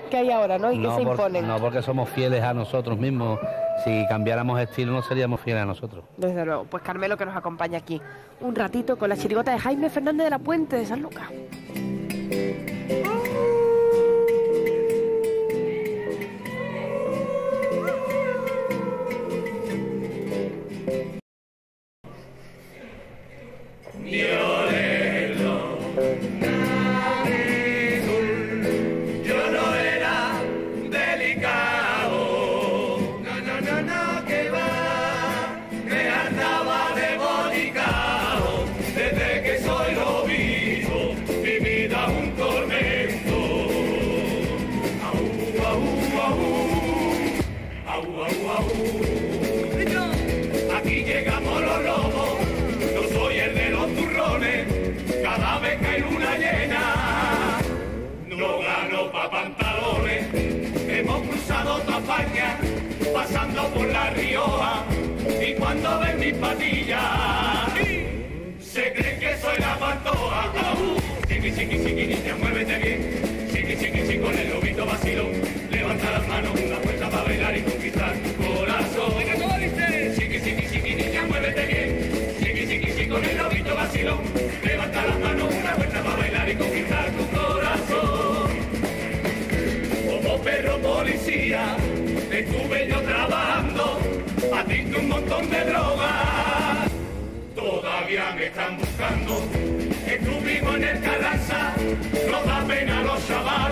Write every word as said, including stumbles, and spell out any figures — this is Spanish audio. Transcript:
que hay ahora, ¿no? Y no que se por, imponen. No porque somos fieles a nosotros mismos. Si cambiáramos estilo no seríamos fieles a nosotros. Desde luego. Pues Carmelo, que nos acompaña aquí un ratito con la chirigota de Jaime Fernández de la Puente de San Lucas. Aquí llegamos los lobos, yo soy el de los turrones, cada vez que hay luna llena, no gano pa' pantalones, hemos cruzado toda España, pasando por La Rioja, y cuando ven mis patillas, se creen que soy la Pantoja. Chiqui, chiqui, chiqui, niña, muévete bien, chiqui, chiqui, chiqui, con el lobito vacilón, levanta las manos, una vuelta para bailar y conquistar tu corazón. Chiqui, chiqui, chiqui, niña, muévete bien, chiqui, chiqui, chiqui, con el lobito vacilón, levanta las manos, una vuelta para bailar y conquistar tu corazón. Como perro policía, estuve yo trabajando, adicto a un montón de drogas, todavía me están buscando, estuvimos en el Carranza, no da pena a los chavales.